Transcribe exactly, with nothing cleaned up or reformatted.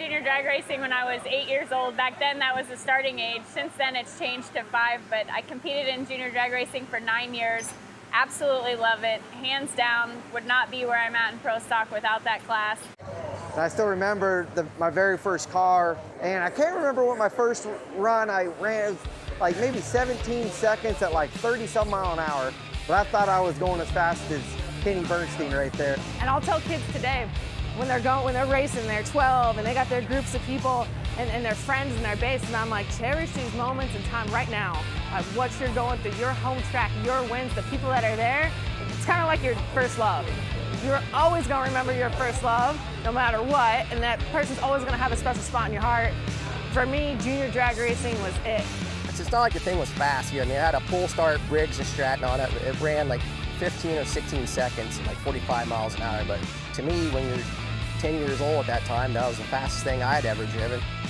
junior drag racing when I was eight years old. Back then, that was the starting age. Since then, it's changed to five, but I competed in junior drag racing for nine years. Absolutely love it. Hands down, would not be where I'm at in pro stock without that class. And I still remember the, my very first car, and I can't remember what my first run I ran. It was like maybe seventeen seconds at like thirty some mile an hour, but I thought I was going as fast as Kenny Bernstein right there. And I'll tell kids today, when they're going, when they're racing, they're twelve and they got their groups of people and, and their friends and their base, and I'm like, cherish these moments in time right now. Like what you're going through, your home track, your wins, the people that are there. It's kind of like your first love. You're always going to remember your first love, no matter what, and that person's always going to have a special spot in your heart. For me, junior drag racing was it. It's not like the thing was fast. You know, I mean, it had a pull start, Briggs and Stratton on it. It ran like fifteen or sixteen seconds, like forty-five miles an hour. But to me, when you're ten years old at that time, that was the fastest thing I'd ever driven.